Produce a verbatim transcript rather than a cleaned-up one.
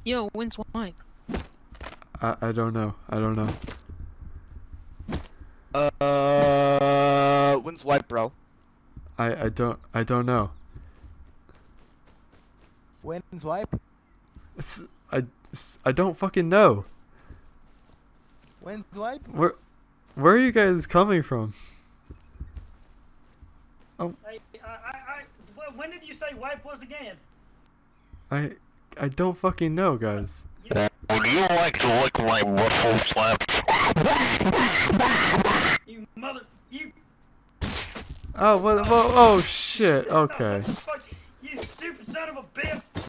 Yo, when's wine? I I don't know. I don't know. Uh, when's white, bro? I I don't I don't know. When's wipe? It's, I it's- I don't fucking know. When's wipe? Where where are you guys coming from? I, I, I, I, when did you say wipe was again? I I don't fucking know, guys. You, Would you like to lick my buffalo flaps? you mother, you. Oh what? Whoa, oh shit. Okay. Fuck